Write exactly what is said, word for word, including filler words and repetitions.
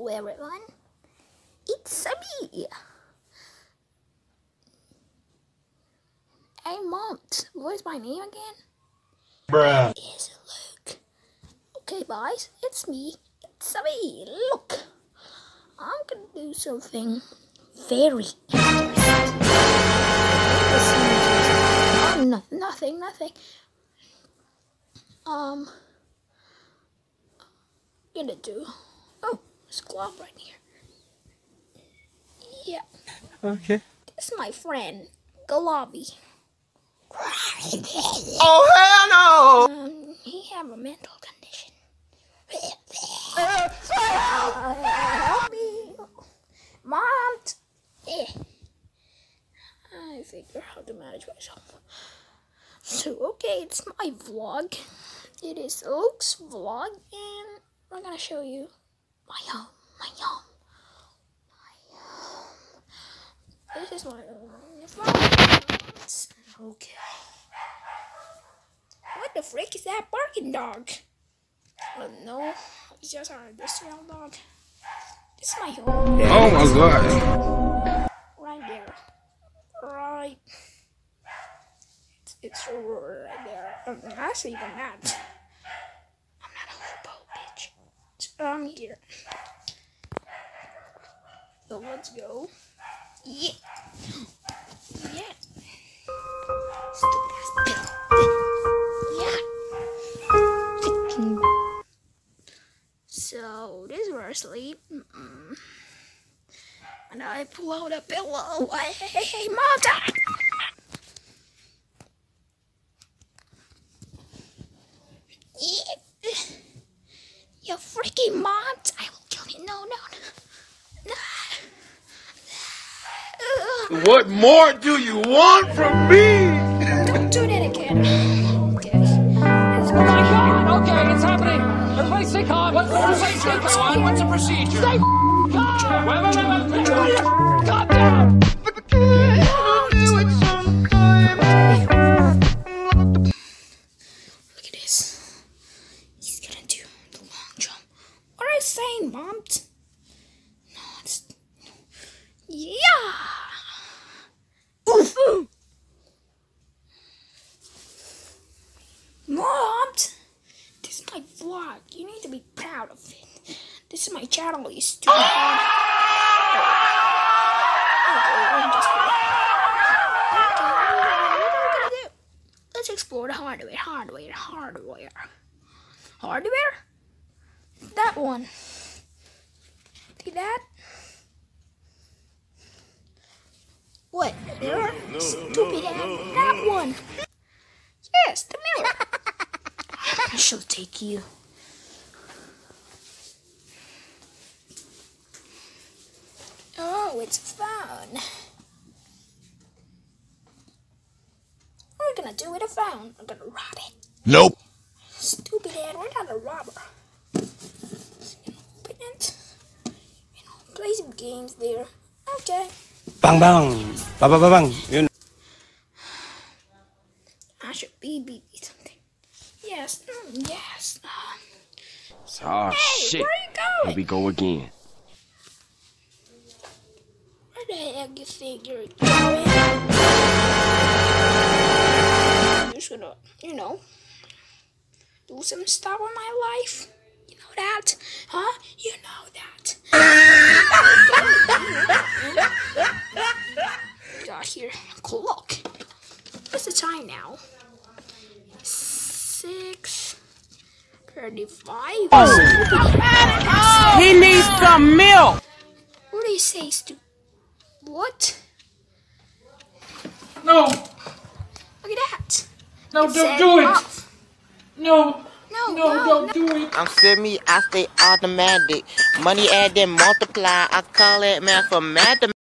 Hello everyone, it's me. Hey Mom, what's my name again? Bruh. It is Luke. Okay guys, it's me, it's me. Look, I'm gonna do something very interesting. Oh, no, nothing, nothing. Um, I'm gonna do. Oh, there's a glove right here. Yeah. Okay. This is my friend, Glovey. Oh hell no! Um, he have a mental condition. Uh, Uh, help me, Mom. Eh. I figure how to manage myself. So okay, it's my vlog. It is Luke's vlog, and we're gonna show you my home, my home, my home. This is my home. Okay. What the frick is that barking dog? Oh no, it's just our industrial dog. This is my home. Oh my god. Right there. Right. It's, it's right there. Um, actually, even that. I'm not a hobo, bitch. So I'm here. So let's go. Yeah. Yeah. Stupid ass bill. Yeah. So this is where I sleep. Mm-mm. And I pull out a pillow. Hey, hey, hey, Mom! Stop! Yeah. You freaking Mom! I will kill you. No, no, no. no. What more do you want from me? Don't do that again. Okay. Oh my god! Okay, it's happening! Everybody stay calm! What's the procedure, everyone? What's the procedure? Stay calm! Wait, wait, wait, wait, wait! Calm down! Look at this. He's gonna do the long jump. What are you saying, Mom? No, it's... Yeah! Oof! Mom! This is my vlog. You need to be proud of it. This is my channel, you stupid head. Okay, I'm just kidding. Okay, what are we gonna do? Let's explore the hardware, hardware, hardware. Hardware? That one. See that? What? Mirror? no, Stupid no, head. no, That no. one. Yes, the mirror. I shall take you. Oh, it's a phone. What are we gonna do with a phone? I'm gonna rob it. Nope. Stupid head, we're not a robber. Just gonna open it. You know, play some games there. Okay. Bang bang, bang bang bang. Yun. I should be be something. Yes, mm, yes. Oh Hey, shit! where are you going? Here we go again. Where the heck you think you're going? I'm just gonna, you know, do some stuff in my life. You know that? Huh? You know that. Got here. Clock. What's the time now? Six thirty-five. He needs some milk! What do you say, Stu? What? No! Look at that. No, It don't said do it! off. No! No, No, no, don't no. do it! I'm semi, I stay automatic. Money add then multiply. I call it mathematics.